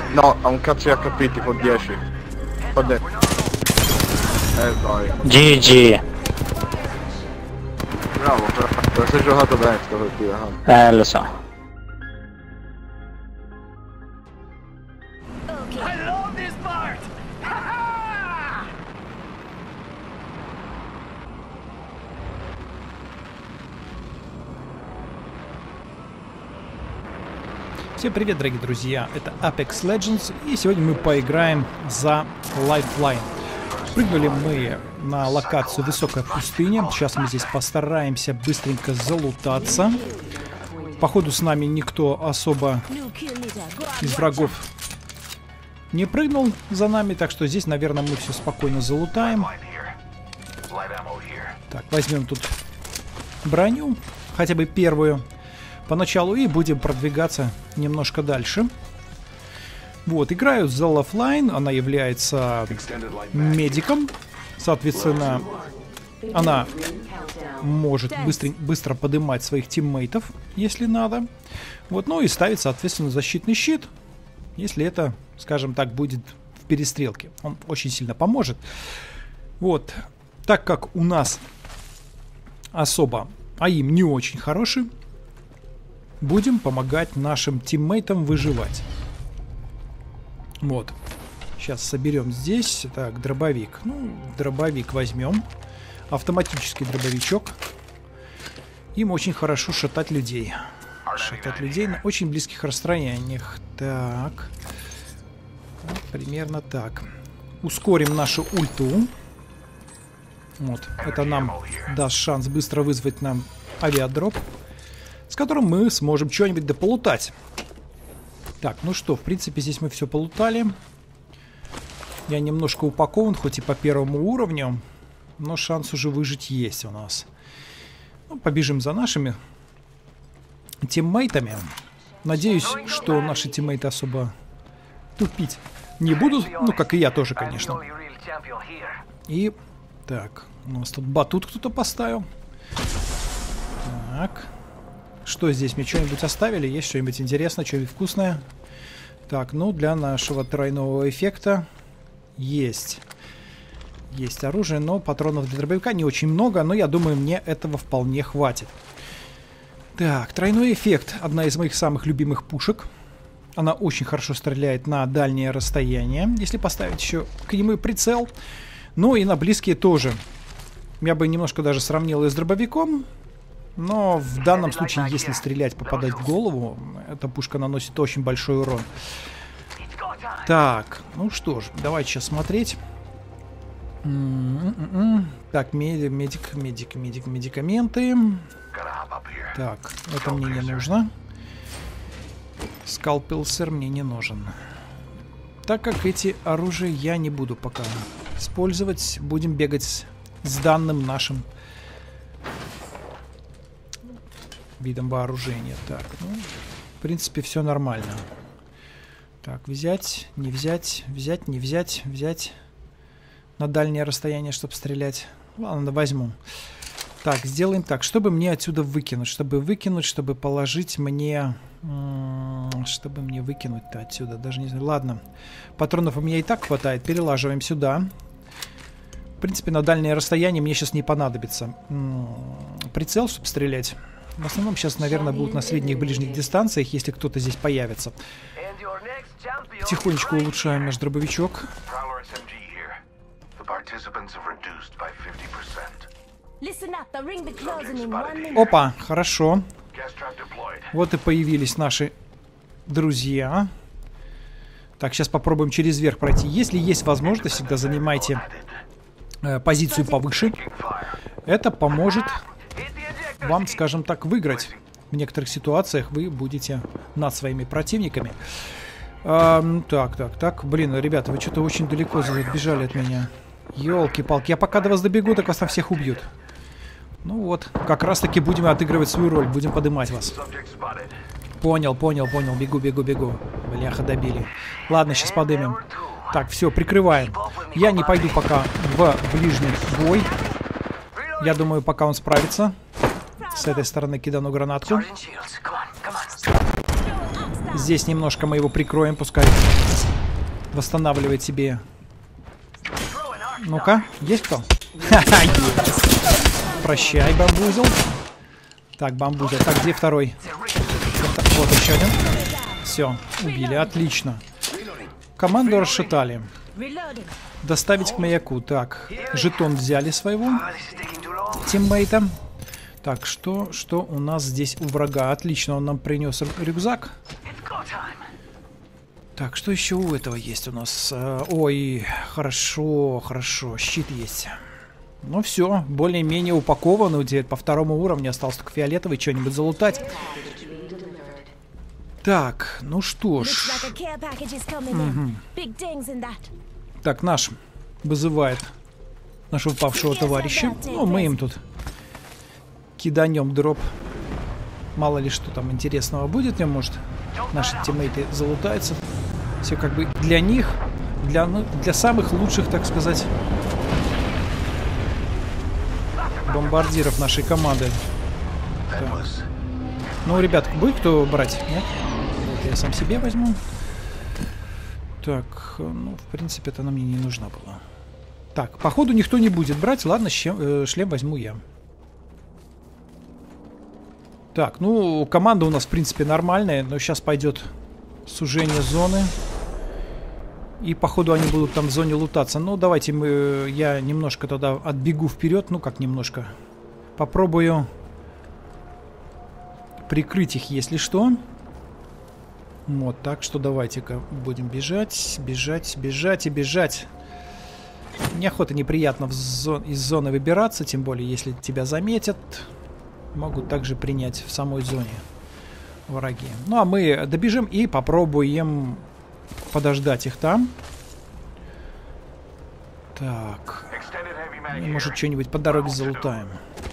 No, ha un cazzo di HP con 10. Qua dentro. Dai. GG. Bravo, però si è giocato bene sto partita. Lo so. I love this part! Всем привет, дорогие друзья, это Apex Legends, и сегодня мы поиграем за Lifeline. Прыгнули мы на локацию Высокая пустыня, сейчас мы здесь постараемся быстренько залутаться. Походу с нами никто особо из врагов не прыгнул за нами, так что здесь, наверное, мы все спокойно залутаем. Так, возьмем тут броню, хотя бы первую. Поначалу и будем продвигаться немножко дальше. Вот, играю за Lifeline, она является медиком, соответственно, она может быстро поднимать своих тиммейтов, если надо. Вот, ну и ставить, соответственно, защитный щит, если это, скажем так, будет в перестрелке. Он очень сильно поможет. Вот, так как у нас особо АИМ не очень хороший, будем помогать нашим тиммейтам выживать. Вот. Сейчас соберем здесь. Так, дробовик. Ну, дробовик возьмем. Автоматический дробовичок. Им очень хорошо шатать людей. Шатать людей на очень близких расстояниях. Так. Вот, примерно так. Ускорим нашу ульту. Вот. Это нам даст шанс быстро вызвать нам авиадроп, с которым мы сможем что-нибудь дополутать. Так, ну что, в принципе, здесь мы все полутали. Я немножко упакован, хоть и по первому уровню, но шанс уже выжить есть у нас. Ну, побежим за нашими тиммейтами. Надеюсь, что наши тиммейты особо тупить не будут. Ну, как и я тоже, конечно. И, так, у нас тут батут кто-то поставил. Так. Что здесь? Мне что-нибудь оставили? Есть что-нибудь интересное, что-нибудь вкусное? Так, ну для нашего тройного эффекта есть оружие, но патронов для дробовика не очень много, но я думаю, мне этого вполне хватит. Так, тройной эффект. Одна из моих самых любимых пушек. Она очень хорошо стреляет на дальнее расстояние, если поставить еще к нему прицел. Ну и на близкие тоже. Я бы немножко даже сравнил ее с дробовиком. Но в данном случае, если стрелять, попадать в голову, эта пушка наносит очень большой урон. Так, ну что ж, давайте сейчас смотреть. Так, медикаменты. Так, это мне не нужно. Скалпелсер мне не нужен. Так как эти оружия я не буду пока использовать, будем бегать с данным нашим видом вооружения. Так, ну, в принципе, все нормально. Так, взять, не взять, взять, не взять, взять. На дальнее расстояние, чтобы стрелять. Ладно, возьму. Так, сделаем так. Чтобы мне отсюда выкинуть? Чтобы положить мне... Чтобы мне выкинуть-то отсюда? Даже не знаю. Ладно. Патронов у меня и так хватает. Перелаживаем сюда. В принципе, на дальнее расстояние мне сейчас не понадобится. Прицел, чтобы стрелять. В основном сейчас, наверное, будут на средних ближних дистанциях, если кто-то здесь появится. Тихонечко улучшаем наш дробовичок. Опа, хорошо. Вот и появились наши друзья. Так, сейчас попробуем через верх пройти. Если есть возможность, всегда занимайте позицию повыше. Это поможет вам, скажем так, выиграть. В некоторых ситуациях вы будете над своими противниками. Так. Блин, ребята, вы что-то очень далеко бежали от меня. Ёлки-палки, я пока до вас добегу, так вас там всех убьют. Ну вот, как раз таки будем отыгрывать свою роль, будем поднимать вас. Понял, бегу. Бляха, добили. Ладно, сейчас подымем. Так, все, прикрываем. Я не пойду пока в ближний бой. Я думаю, пока он справится. С этой стороны кидану гранатку. Здесь немножко мы его прикроем, пускай восстанавливает себе. Ну-ка, есть кто? Ха-ха, есть. Прощай, бамбузел. Так, бамбузел. Так, где второй? Вот еще один. Все, убили, отлично. Команду расшатали. Доставить к маяку. Так, жетон взяли своего тиммейта. Так, что у нас здесь у врага? Отлично, он нам принес рюкзак. Так, что еще у этого есть у нас? Ой, хорошо, щит есть. Ну все, более-менее упаковано. По второму уровню осталось только фиолетовый, что-нибудь залутать. Так, ну что ж. Так, наш вызывает нашего упавшего товарища. Ну, мы им тут киданем дроп. Мало ли что там интересного будет, мне может наши тиммейты залутаются. Все как бы для них, для самых лучших, так сказать, бомбардиров нашей команды. Так. Ну, ребят, будет кто брать? Нет? Вот я сам себе возьму. Так, ну, в принципе, это она мне не нужна была. Так, походу никто не будет брать. Ладно, шлем возьму я. Так, ну, команда у нас, в принципе, нормальная. Но сейчас пойдет сужение зоны. И, походу, они будут там в зоне лутаться. Ну, давайте я немножко тогда отбегу вперед. Ну, как немножко. Попробую прикрыть их, если что. Вот, так что давайте-ка будем бежать. Неохота, неприятно из зоны выбираться. Тем более, если тебя заметят. Могут также принять в самой зоне враги. Ну, а мы добежим и попробуем подождать их там. Так. Может, что-нибудь по дороге залутаем.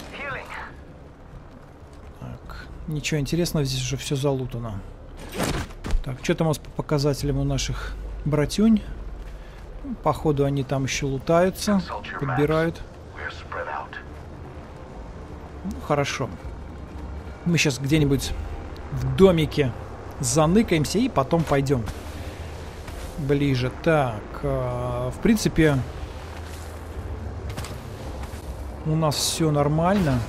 Так. Ничего интересного, здесь уже все залутано. Так, что там у нас по показателям у наших братюнь? Походу, они там еще лутаются, подбирают. Хорошо. Мы сейчас где-нибудь в домике заныкаемся и потом пойдем ближе. Так, в принципе, у нас все нормально.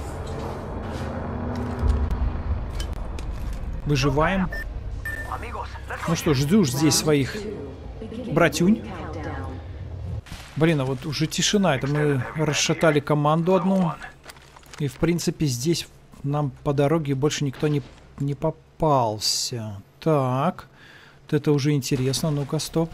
Выживаем. Ну что, жду здесь своих братюнь. Блин, а вот уже тишина. Это мы расшатали команду одну. И, в принципе, здесь нам по дороге больше никто не попался. Так. Вот это уже интересно. Ну-ка, стоп.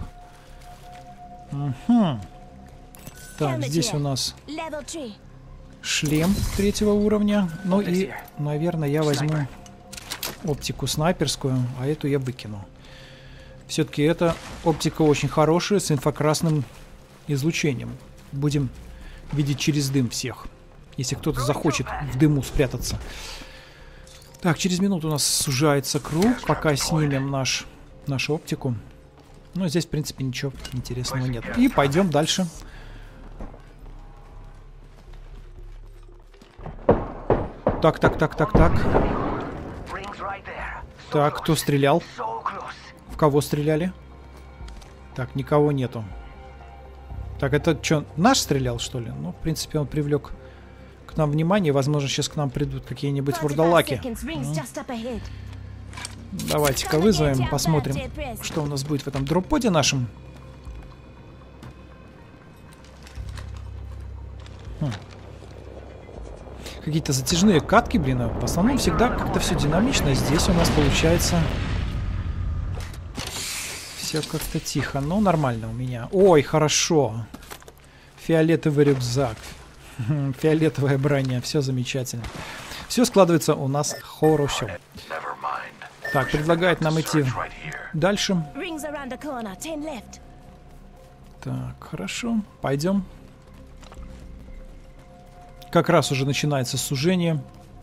Угу. Так, здесь у нас шлем 3-го уровня. Ну и, наверное, я возьму оптику снайперскую, а эту я выкину. Все-таки эта оптика очень хорошая, с инфракрасным излучением. Будем видеть через дым всех. Если кто-то захочет в дыму спрятаться. Так, через минуту у нас сужается круг. Пока снимем нашу оптику. Ну, здесь, в принципе, ничего интересного нет. И пойдем дальше. Так. Так, кто стрелял? В кого стреляли? Так, никого нету. Так, это что, наш стрелял, что ли? Ну, в принципе, он привлек к нам внимание. Возможно, сейчас к нам придут какие-нибудь вурдалаки. Давайте-ка вызовем, посмотрим, что у нас будет в этом дропподе нашем. Какие-то затяжные катки, блин. А в основном всегда как-то все динамично. Здесь у нас получается все как-то тихо. Но нормально у меня. Ой, хорошо. Фиолетовый рюкзак. Фиолетовая броня. Все замечательно. Все складывается у нас хорошо. Так, предлагает нам идти дальше. Так, хорошо. Пойдем. Как раз уже начинается сужение.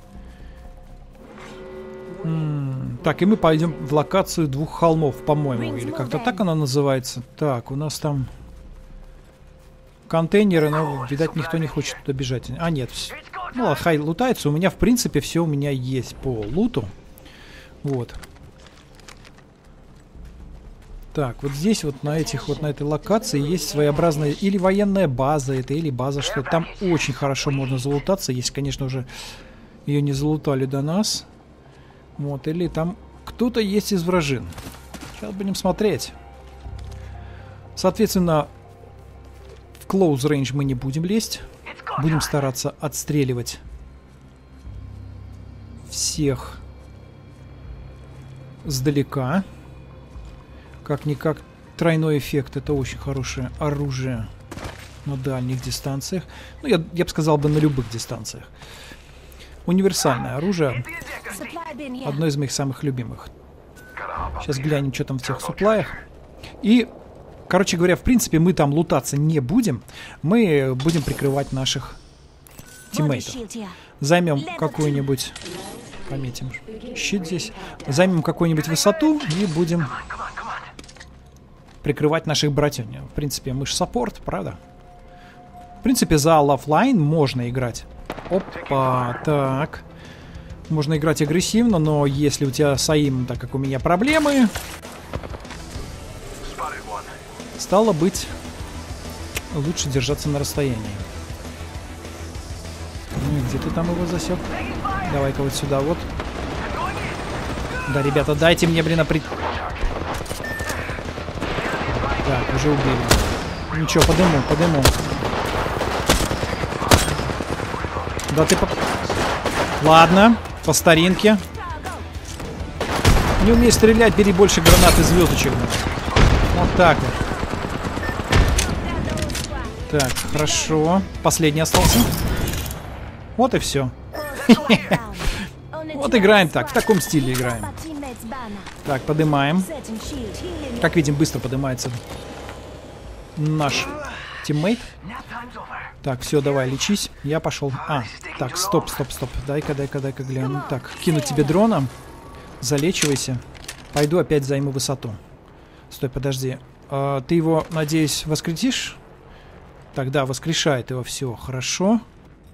Так, и мы пойдем в локацию 2 холмов, по-моему. Или как-то так она называется. Так, у нас там контейнеры, но, видать, никто не хочет туда бежать. А, нет. Ну, хай лутается. У меня, в принципе, все у меня есть по луту. Вот. Так, вот здесь вот на этих вот на этой локации есть своеобразная или военная база это, или база что. Там очень хорошо можно залутаться, если, конечно, уже ее не залутали до нас. Вот, или там кто-то есть из вражин. Сейчас будем смотреть. Соответственно, в close range мы не будем лезть. Будем стараться отстреливать всех сдалека. Как-никак тройной эффект — это очень хорошее оружие на дальних дистанциях. Ну, я бы сказал бы, на любых дистанциях. Универсальное оружие. Одно из моих самых любимых. Сейчас глянем, что там в тех суплаях. И, короче говоря, в принципе, мы там лутаться не будем. Мы будем прикрывать наших тиммейтов. Займем какую-нибудь... Пометим щит здесь. Займем какую-нибудь высоту и будем прикрывать наших братьев. В принципе, мы же саппорт, правда? В принципе, за лафлайн можно играть. Опа, так. Можно играть агрессивно, но если у тебя с АИМ, так как у меня проблемы, стало быть, лучше держаться на расстоянии. Ну и где ты там его засек? Давай-ка вот сюда вот. Да, ребята, дайте мне, блин, Так, уже убили. Ничего, подыму. Да ты Ладно, по старинке. Не умеешь стрелять, бери больше гранат и звездочек. Вот так вот. Так, хорошо. Последний остался. Вот и все. Вот играем так, в таком стиле играем. Так, поднимаем. Как видим, быстро поднимается наш тиммейт. Так, все, давай, лечись. Я пошел. Так, стоп. Дай-ка гляну. Так, кину тебе дрона. Залечивайся. Пойду опять займу высоту. Стой, подожди. Ты его, надеюсь, воскресишь? Так, да, воскрешает его. Все, хорошо.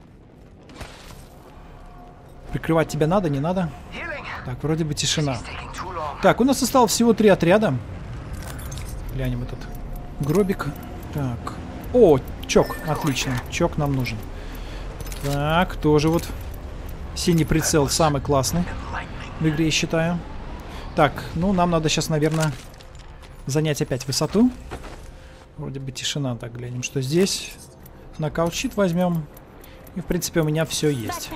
Прикрывать тебя надо, не надо? Так, вроде бы тишина. Так, у нас осталось всего 3 отряда. Глянем этот гробик. Так. О, чок. Отлично. Чок нам нужен. Так, тоже вот. Синий прицел самый классный в игре, я считаю. Так, ну нам надо сейчас, наверное, занять опять высоту. Вроде бы тишина. Так, глянем, что здесь. Нокаут-щит возьмем. И, в принципе, у меня все есть.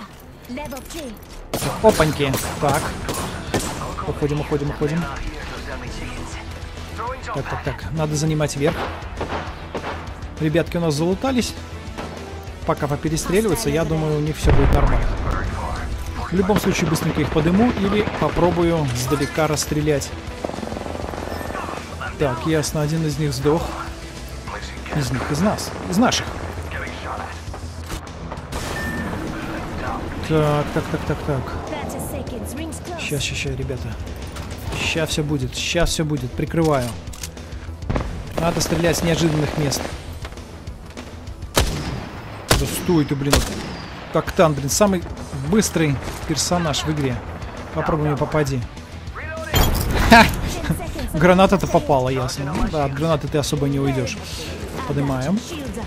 Опаньки. Так. Уходим. Так. Надо занимать верх. Ребятки у нас залутались. Пока поперестреливаться, я думаю, у них все будет нормально. В любом случае, быстренько их подыму или попробую сдалека расстрелять. Так, ясно, один из них сдох. Из нас. Из наших. Так. Сейчас, ребята. Сейчас все будет. Прикрываю. Надо стрелять с неожиданных мест. Да стой ты, блин. Коктан, блин, самый быстрый персонаж в игре. Попробуй мне попади. Ха! Граната-то попала, ясно. Ну, да, от гранаты ты особо не уйдешь. Поднимаем.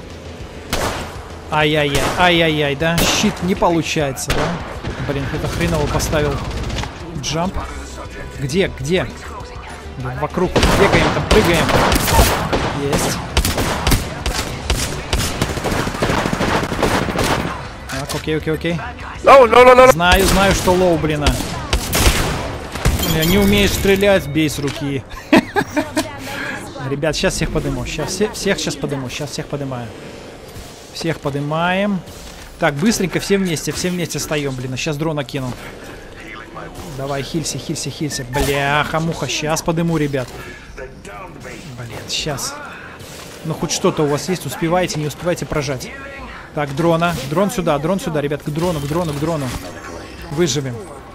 Ай-яй-яй, да? Щит не получается, да? Блин, это хреново поставил. Джамп. Где? Да, вокруг бегаем, там прыгаем. Есть. Так, окей. Знаю, что лоу, блин. Не умеешь стрелять, бей с руки. Ребят, сейчас всех подниму. Сейчас поднимаю. Всех поднимаем. Так, быстренько все вместе встаем, блин. Сейчас дрона кину. Давай, хилься. Бляха-муха, сейчас подниму, ребят. Блин, сейчас. Ну, хоть что-то у вас есть, успеваете, не успеваете прожать. Так, дрона. Дрон сюда, ребят, к дрону. Выживем.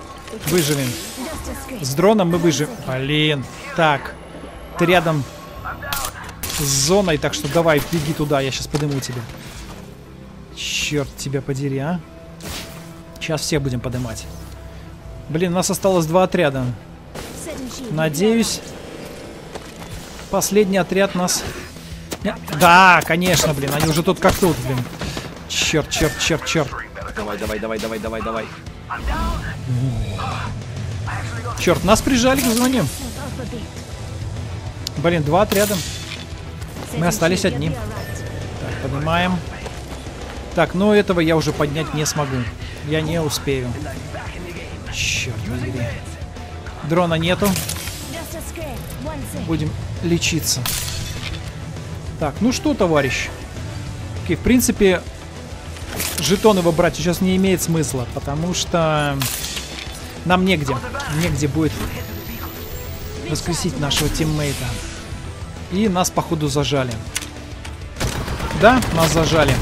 С дроном мы выживем. Блин. Так. Ты рядом с зоной, так что давай, беги туда, я сейчас подниму тебя. Черт тебя подери, а. Сейчас всех будем поднимать. Блин, у нас осталось 2 отряда. Надеюсь, Последний отряд нас... Да, конечно, блин, они уже тут как тут, блин. Черт, черт, черт, черт. Давай, давай, давай, давай, давай, давай. Черт, нас прижали к зоне. Блин, 2 отряда. Мы остались одни. Так, поднимаем. Так, ну этого я уже поднять не смогу. Я не успею. Черт возьми. Дрона нету. Будем лечиться. Так, ну что, товарищ. Окей, в принципе, жетоны выбрать сейчас не имеет смысла, потому что нам негде. Негде будет воскресить нашего тиммейта. И нас, походу, зажали. Да, нас зажали.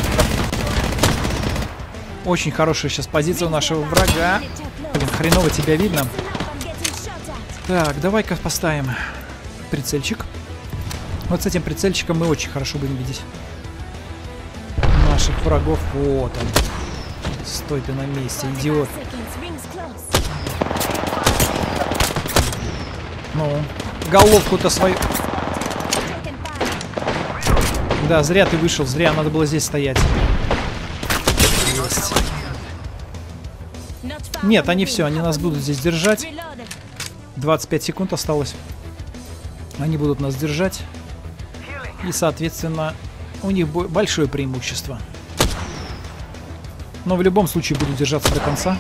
Очень хорошая сейчас позиция у нашего врага. Блин, хреново тебя видно. Так, давай-ка поставим прицельчик. Вот с этим прицельчиком мы очень хорошо будем видеть наших врагов. Вот он. Стой ты на месте, идиот. Ну, головку-то свою... Да, зря ты вышел, зря, надо было здесь стоять. Есть. Нет, они все, они нас будут здесь держать. 25 секунд осталось. Они будут нас держать. И, соответственно, у них большое преимущество. Но в любом случае буду держаться до конца.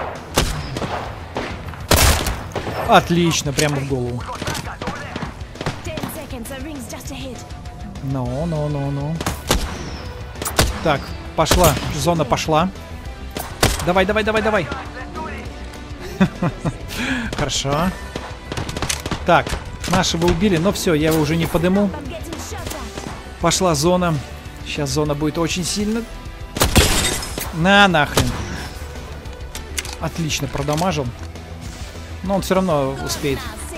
Отлично, прямо в голову. Ну. Так, пошла. Зона пошла. Давай, давай, давай, давай. Хорошо. Так, нашего убили, но все, я его уже не подыму. Пошла зона. Сейчас зона будет очень сильно. На нахрен. Отлично продамажил. Но он все равно успеет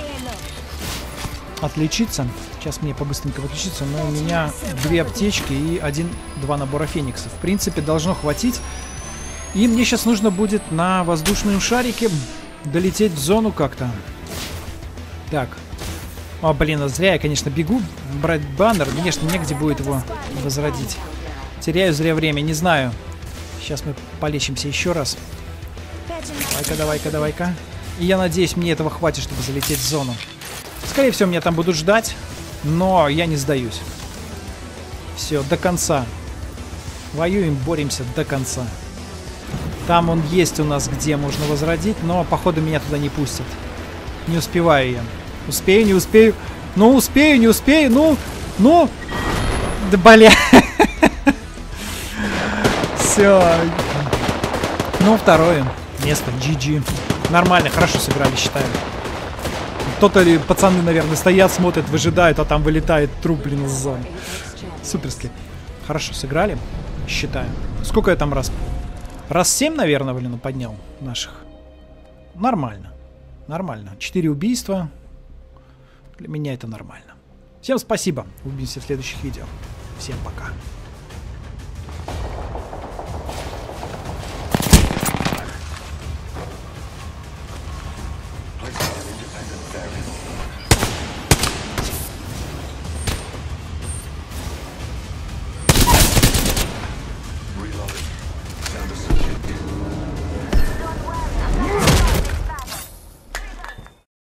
отличиться. Сейчас мне по-быстренько выключиться. Но у меня 2 аптечки и 2 набора фениксов. В принципе, должно хватить. И мне сейчас нужно будет на воздушном шарике долететь в зону как-то. Так. О, блин, зря я, конечно, бегу брать баннер. Конечно, негде будет его возродить. Теряю зря время, не знаю. Сейчас мы полечимся еще раз. Давай-ка, давай-ка, давай-ка. И я надеюсь, мне этого хватит, чтобы залететь в зону. Скорее всего, меня там будут ждать. Но я не сдаюсь. Все, до конца. Воюем, боремся до конца. Там он есть у нас, где можно возродить, но, походу, меня туда не пустят. Не успеваю я. Успею, не успею. Ну, успею, не успею. Ну. Да, бля. Все. Ну, 2-е место. GG. Нормально, хорошо сыграли, считаю. Кто-то, пацаны, наверное, стоят, смотрят, выжидают, а там вылетает труп, блин, из зоны. Суперски. Хорошо сыграли, считаю. Сколько я там раз? Раз 7, наверное, блин, поднял наших. Нормально. Нормально. 4 убийства. Для меня это нормально. Всем спасибо. Увидимся в следующих видео. Всем пока.